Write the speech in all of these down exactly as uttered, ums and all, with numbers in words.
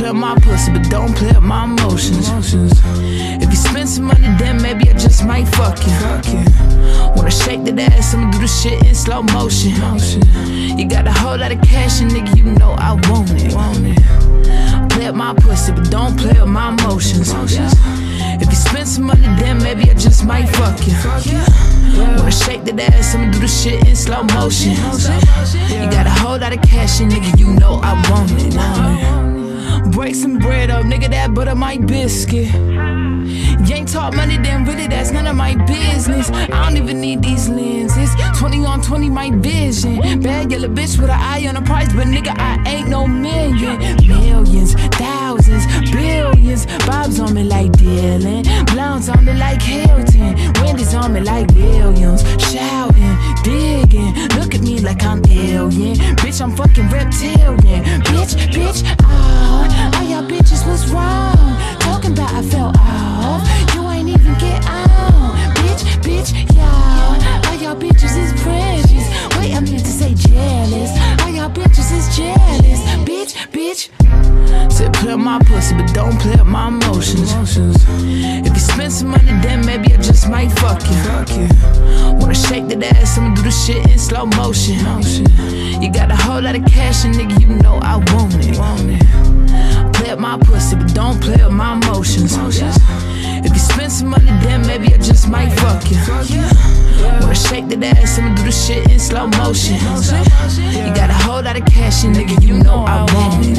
play with my pussy, but don't play with my emotions. If you spend some money, then maybe I just might fuck you. Wanna shake that ass, I'ma do the shit in slow motion. You got a whole lot of cash, and nigga, you know I want it. Play with my pussy, but don't play with my emotions. If you spend some money, then maybe I just might fuck you. Wanna shake that ass, I'ma do the shit in slow motion. You got a whole lot of cash, and nigga, you know I want it. Break some bread up, nigga, that butter my biscuit. You ain't talk money, then really that's none of my business. I don't even need these lenses. Twenty on twenty, my vision. Bad yellow bitch with an eye on the price, but nigga, I ain't no million. Millions, thousands, billions. Bob's on me like Dylan, Blondes on me like Hilton, Wendy's on me like Williams. Shouting, digging, look at me like I'm alien. Bitch, I'm fucking reptilian. Bitch, bitch, oh, all y'all bitches was wrong. Talking about I fell off, you ain't even get on. Bitch, bitch, y'all, all y'all bitches is precious. Wait, I meant to say jealous. All y'all bitches is jealous. Bitch, bitch. Said play with my pussy, but don't play with my emotions. If you spend some money, then maybe I just might fuck you. Wanna shake that ass, I'ma do the shit in slow motion. You got a whole lot of cash, and nigga, you know I want it. Play with my pussy, but don't play with my emotions. If you spend some money, then maybe I just might fuck you. Wanna shake that ass, I'ma do the shit in slow motion. You got a whole lot of cash, and nigga, you know I want it.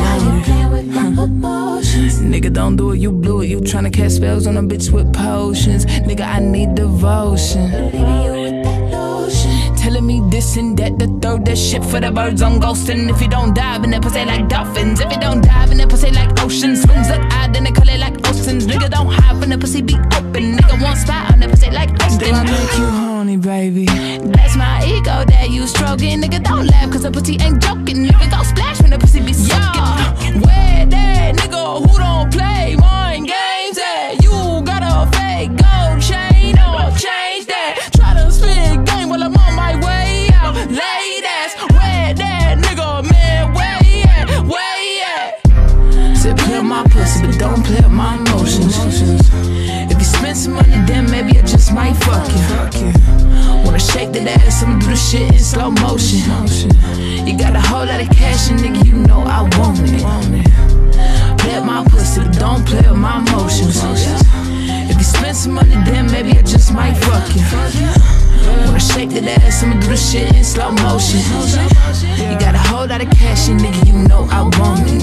Nigga, don't do it, you blew it. You tryna cast spells on a bitch with potions. Nigga, I need devotion. Telling me this and that, the third, that shit for the birds, I'm ghosting. If you don't dive in that pussy like dolphins, if you don't dive in that pussy like oceans, swims look odd, then they call it like oceans. Nigga, don't hide when the pussy be open. Nigga, one spot on that pussy like Austin. Do I make you horny, baby? That's my ego that you stroking. Nigga, don't laugh, cause the pussy ain't joking. Nigga, go splash when the pussy be soaking. Yeah. Where that nigga who don't play mind games at? You got a fake gold chain, or change that. Try to spit game while I'm on my way out. Ladies, where that nigga, man, where he at, where he at? Said play with my pussy, but don't play with my emotions. If you spend some money, then maybe I just might fuck you. Wanna shake that ass, I'ma do the shit in slow motion. You got a whole lot of cash, and nigga, you know I want it. Play with my pussy, but don't play with my emotions. If you spend some money, then maybe I just might fuck you. Wanna shake that ass, I'ma do the shit in slow motion. You got a whole lot of cash, and nigga, you know I want it.